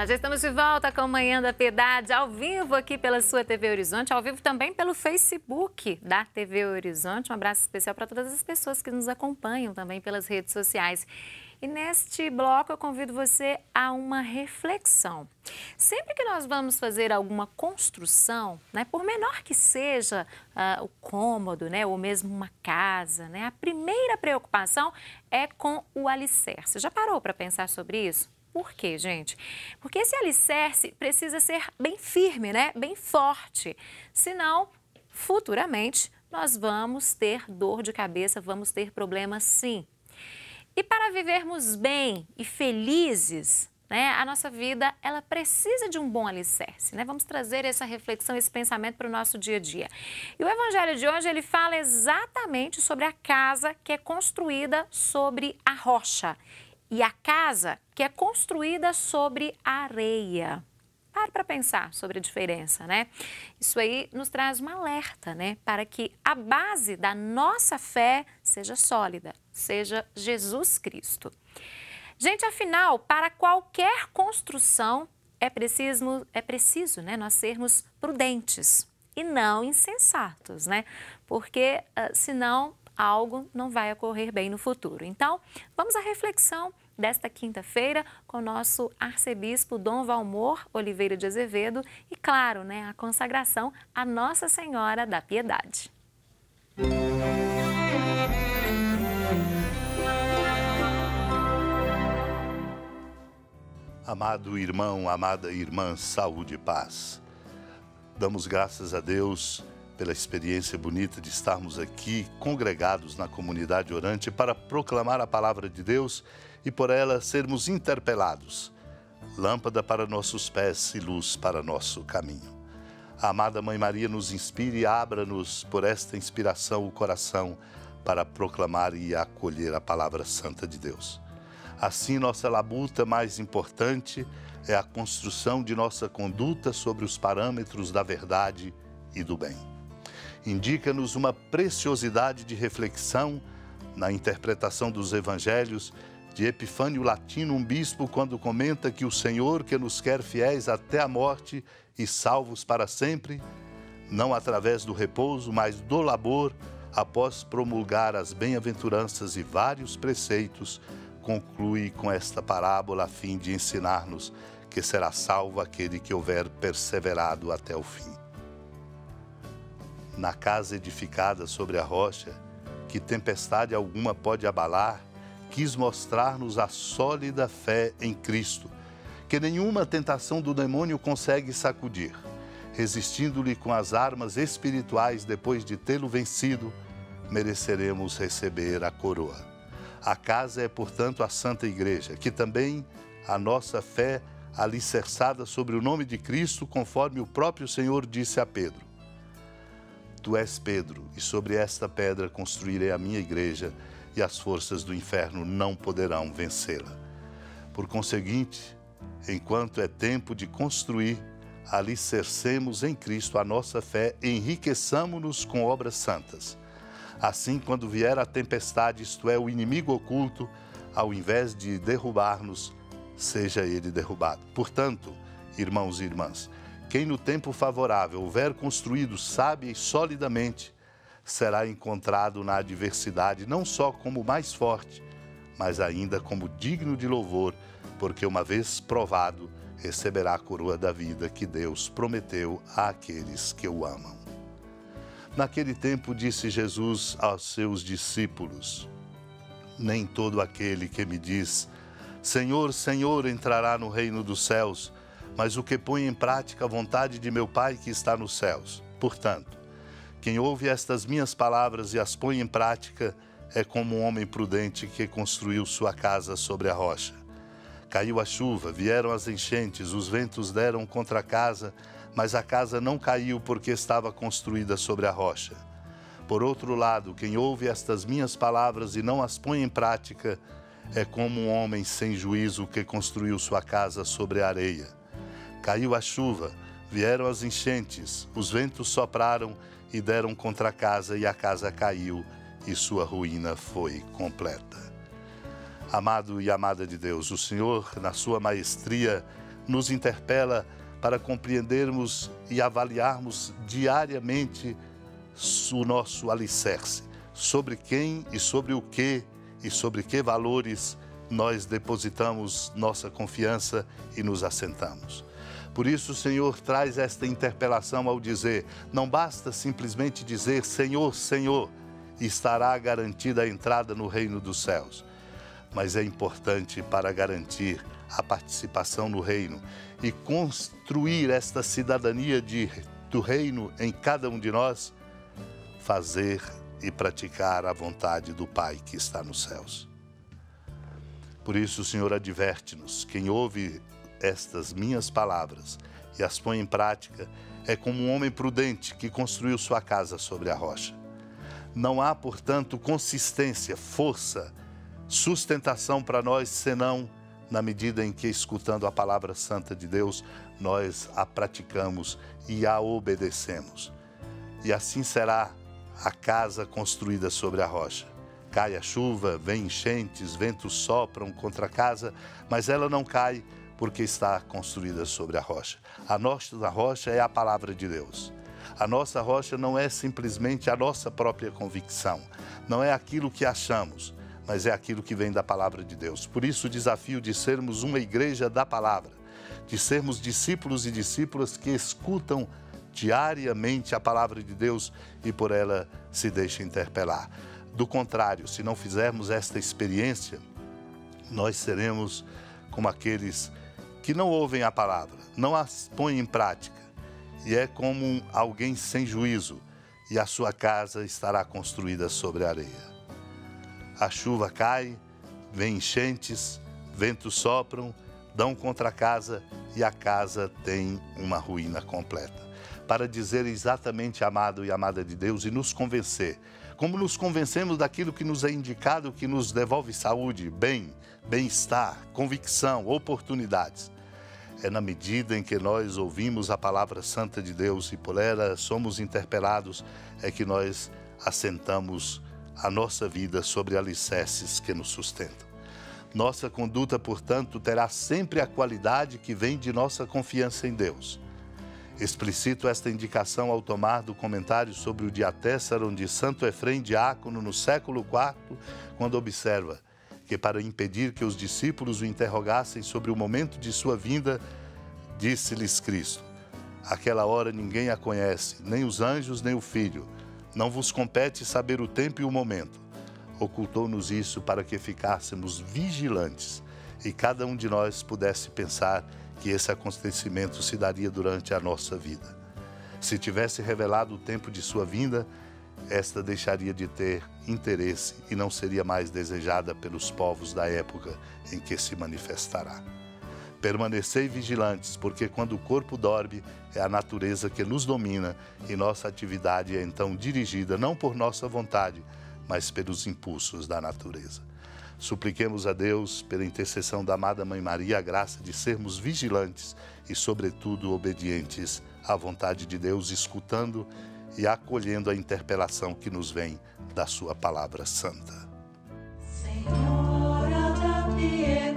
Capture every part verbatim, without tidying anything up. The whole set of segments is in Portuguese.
Nós já estamos de volta com a Manhã da Piedade, ao vivo aqui pela sua T V Horizonte, ao vivo também pelo Facebook da T V Horizonte. Um abraço especial para todas as pessoas que nos acompanham também pelas redes sociais. E neste bloco eu convido você a uma reflexão. Sempre que nós vamos fazer alguma construção, né, por menor que seja uh, o cômodo, né, ou mesmo uma casa, né, a primeira preocupação é com o alicerce. Já parou para pensar sobre isso? Por quê, gente? Porque esse alicerce precisa ser bem firme, né? Bem forte. Senão, futuramente, nós vamos ter dor de cabeça, vamos ter problemas sim. E para vivermos bem e felizes, né, a nossa vida, ela precisa de um bom alicerce, né? Vamos trazer essa reflexão, esse pensamento para o nosso dia a dia. E o evangelho de hoje, ele fala exatamente sobre a casa que é construída sobre a rocha. E a casa que é construída sobre areia. Pare para pensar sobre a diferença, né? Isso aí nos traz um alerta, né? Para que a base da nossa fé seja sólida, seja Jesus Cristo. Gente, afinal, para qualquer construção é preciso, é preciso, né, nós sermos prudentes e não insensatos, né? Porque uh, senão algo não vai ocorrer bem no futuro. Então, vamos à reflexão desta quinta-feira com o nosso arcebispo Dom Valmor Oliveira de Azevedo e, claro, né, a consagração à Nossa Senhora da Piedade. Amado irmão, amada irmã, saúde e paz. Damos graças a Deus pela experiência bonita de estarmos aqui congregados na comunidade orante para proclamar a palavra de Deus e por ela sermos interpelados. Lâmpada para nossos pés e luz para nosso caminho. A amada Mãe Maria nos inspire e abra-nos por esta inspiração o coração para proclamar e acolher a palavra santa de Deus. Assim, nossa labuta mais importante é a construção de nossa conduta sobre os parâmetros da verdade e do bem. Indica-nos uma preciosidade de reflexão na interpretação dos evangelhos de Epifânio Latino, um bispo, quando comenta que o Senhor, que nos quer fiéis até a morte e salvos para sempre, não através do repouso, mas do labor, após promulgar as bem-aventuranças e vários preceitos, conclui com esta parábola a fim de ensinar-nos que será salvo aquele que houver perseverado até o fim. Na casa edificada sobre a rocha, que tempestade alguma pode abalar, quis mostrar-nos a sólida fé em Cristo, que nenhuma tentação do demônio consegue sacudir. Resistindo-lhe com as armas espirituais depois de tê-lo vencido, mereceremos receber a coroa. A casa é, portanto, a Santa Igreja, que também a nossa fé alicerçada sobre o nome de Cristo, conforme o próprio Senhor disse a Pedro: Tu és Pedro, e sobre esta pedra construirei a minha igreja, e as forças do inferno não poderão vencê-la. Por conseguinte, enquanto é tempo de construir, alicercemos em Cristo a nossa fé e enriqueçamo-nos com obras santas. Assim, quando vier a tempestade, isto é, o inimigo oculto, ao invés de derrubar-nos, seja ele derrubado. Portanto, irmãos e irmãs, quem no tempo favorável houver construído sábia e solidamente, será encontrado na adversidade não só como mais forte, mas ainda como digno de louvor, porque uma vez provado, receberá a coroa da vida que Deus prometeu àqueles que o amam. Naquele tempo disse Jesus aos seus discípulos: Nem todo aquele que me diz, Senhor, Senhor, entrará no reino dos céus, mas o que põe em prática a vontade de meu Pai que está nos céus. Portanto, quem ouve estas minhas palavras e as põe em prática é como um homem prudente que construiu sua casa sobre a rocha. Caiu a chuva, vieram as enchentes, os ventos deram contra a casa, mas a casa não caiu porque estava construída sobre a rocha. Por outro lado, quem ouve estas minhas palavras e não as põe em prática é como um homem sem juízo que construiu sua casa sobre a areia. Caiu a chuva, vieram as enchentes, os ventos sopraram e deram contra a casa, e a casa caiu, e sua ruína foi completa. Amado e amada de Deus, o Senhor, na sua maestria, nos interpela para compreendermos e avaliarmos diariamente o nosso alicerce, sobre quem e sobre o que e sobre que valores nós depositamos nossa confiança e nos assentamos. Por isso, o Senhor traz esta interpelação ao dizer: não basta simplesmente dizer Senhor, Senhor, e estará garantida a entrada no reino dos céus. Mas é importante, para garantir a participação no reino e construir esta cidadania de, do reino em cada um de nós, fazer e praticar a vontade do Pai que está nos céus. Por isso o Senhor adverte-nos: quem ouve estas minhas palavras e as põe em prática é como um homem prudente que construiu sua casa sobre a rocha. Não há, portanto, consistência, força, sustentação para nós, senão na medida em que, escutando a palavra santa de Deus, nós a praticamos e a obedecemos. E assim será a casa construída sobre a rocha. Cai a chuva, vem enchentes, ventos sopram contra a casa, mas ela não cai porque está construída sobre a rocha. A nossa rocha é a palavra de Deus. A nossa rocha não é simplesmente a nossa própria convicção, não é aquilo que achamos, mas é aquilo que vem da palavra de Deus. Por isso o desafio de sermos uma igreja da palavra, de sermos discípulos e discípulas que escutam diariamente a palavra de Deus e por ela se deixam interpelar. Do contrário, se não fizermos esta experiência, nós seremos como aqueles que não ouvem a palavra, não as põem em prática, e é como alguém sem juízo, e a sua casa estará construída sobre a areia. A chuva cai, vem enchentes, ventos sopram, dão contra a casa, e a casa tem uma ruína completa. Para dizer exatamente amado e amada de Deus e nos convencer, como nos convencemos daquilo que nos é indicado, que nos devolve saúde, bem, bem-estar, convicção, oportunidades. É na medida em que nós ouvimos a palavra santa de Deus e por ela somos interpelados, é que nós assentamos a nossa vida sobre alicerces que nos sustentam. Nossa conduta, portanto, terá sempre a qualidade que vem de nossa confiança em Deus. Explicito esta indicação ao tomar do comentário sobre o Diatessaron de Santo Efrém Diácono no século quarto, quando observa que, para impedir que os discípulos o interrogassem sobre o momento de sua vinda, disse-lhes Cristo: aquela hora ninguém a conhece, nem os anjos, nem o Filho. Não vos compete saber o tempo e o momento. Ocultou-nos isso para que ficássemos vigilantes e cada um de nós pudesse pensar que esse acontecimento se daria durante a nossa vida. Se tivesse revelado o tempo de sua vinda, esta deixaria de ter interesse e não seria mais desejada pelos povos da época em que se manifestará. Permanecei vigilantes, porque quando o corpo dorme, é a natureza que nos domina e nossa atividade é então dirigida não por nossa vontade, mas pelos impulsos da natureza. Supliquemos a Deus, pela intercessão da amada Mãe Maria, a graça de sermos vigilantes e, sobretudo, obedientes à vontade de Deus, escutando e acolhendo a interpelação que nos vem da sua palavra santa. Senhora da piedade,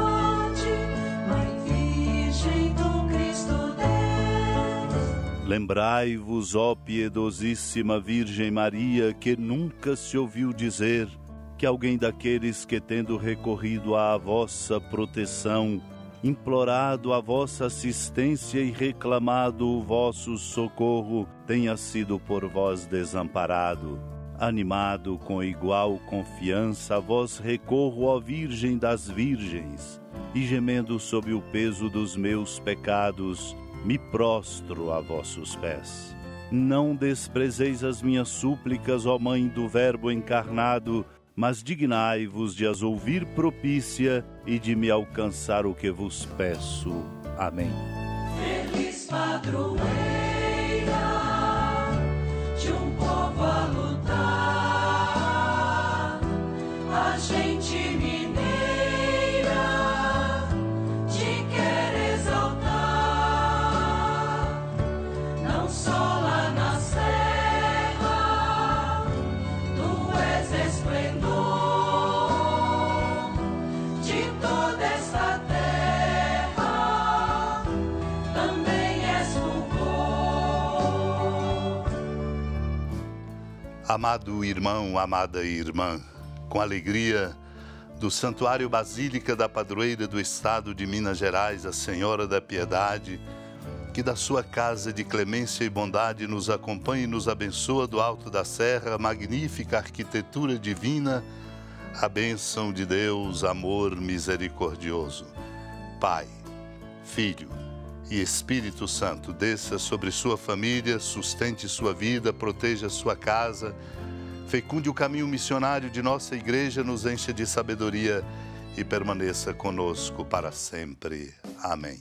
Mãe Virgem do Cristo Deus. Lembrai-vos, ó piedosíssima Virgem Maria, que nunca se ouviu dizer que alguém daqueles que, tendo recorrido à vossa proteção, implorado a vossa assistência e reclamado o vosso socorro, tenha sido por vós desamparado. Animado com igual confiança, a vós recorro, ó Virgem das Virgens, e gemendo sob o peso dos meus pecados, me prostro a vossos pés. Não desprezeis as minhas súplicas, ó Mãe do Verbo encarnado, mas dignai-vos de as ouvir propícia e de me alcançar o que vos peço. Amém. Feliz padroeira de um povo a lutar, a gente mineira te quer exaltar, não só lá na serra, tu és esplendor de toda esta terra. Amado irmão, amada irmã, com alegria do Santuário Basílica da Padroeira do Estado de Minas Gerais, a Senhora da Piedade, que da sua casa de clemência e bondade nos acompanhe e nos abençoa do alto da serra, magnífica arquitetura divina, a bênção de Deus, amor misericordioso. Pai, Filho e Espírito Santo, desça sobre sua família, sustente sua vida, proteja sua casa, fecunde o caminho missionário de nossa igreja, nos encha de sabedoria e permaneça conosco para sempre. Amém.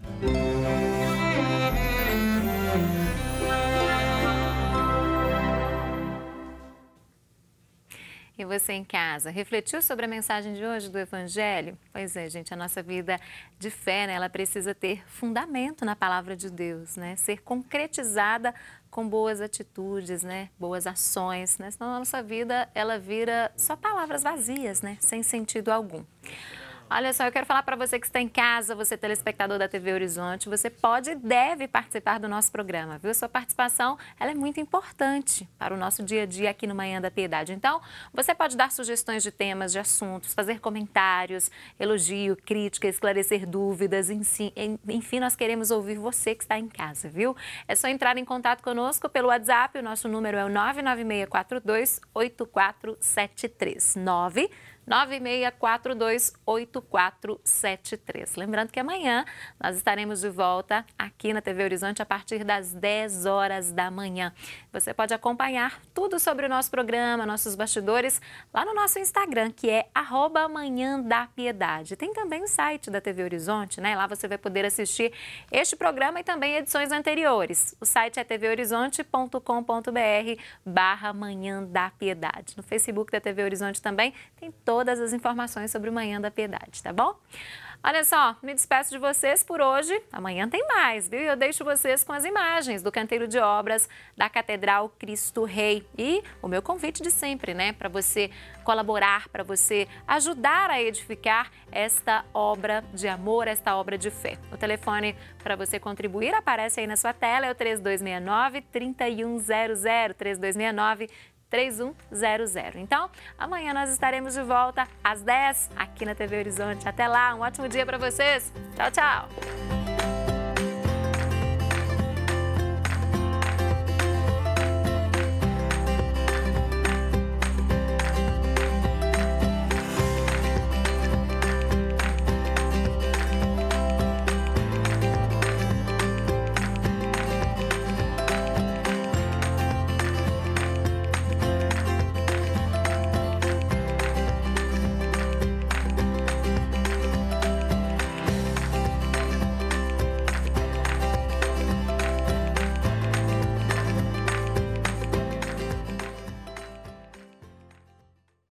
E você em casa, refletiu sobre a mensagem de hoje do Evangelho? Pois é, gente, a nossa vida de fé, né, ela precisa ter fundamento na palavra de Deus, né? Ser concretizada com boas atitudes, né? Boas ações, né? Senão a nossa vida, ela vira só palavras vazias, né? Sem sentido algum. Olha só, eu quero falar para você que está em casa, você telespectador da T V Horizonte, você pode e deve participar do nosso programa, viu? Sua participação, ela é muito importante para o nosso dia a dia aqui no Manhã da Piedade. Então, você pode dar sugestões de temas, de assuntos, fazer comentários, elogio, crítica, esclarecer dúvidas, enfim, nós queremos ouvir você que está em casa, viu? É só entrar em contato conosco pelo WhatsApp, o nosso número é o nove nove seis quatro dois oito quatro sete três, nove nove seis quatro dois oito quatro sete três. Lembrando que amanhã nós estaremos de volta aqui na T V Horizonte a partir das dez horas da manhã. Você pode acompanhar tudo sobre o nosso programa, nossos bastidores, lá no nosso Instagram, que é arroba Manhã da Piedade. Tem também o site da T V Horizonte, né? Lá você vai poder assistir este programa e também edições anteriores. O site é tvhorizonte ponto com ponto br barra Manhã da Piedade. No Facebook da T V Horizonte também tem todo todas as informações sobre o Manhã da Piedade, tá bom? Olha só, me despeço de vocês por hoje. Amanhã tem mais, viu? Eu deixo vocês com as imagens do canteiro de obras da Catedral Cristo Rei. E o meu convite de sempre, né? Para você colaborar, para você ajudar a edificar esta obra de amor, esta obra de fé. O telefone para você contribuir aparece aí na sua tela, é o três dois seis nove, três um zero zero, três dois seis nove, três um zero zero. Então, amanhã nós estaremos de volta às dez aqui na T V Horizonte. Até lá, um ótimo dia para vocês. Tchau, tchau.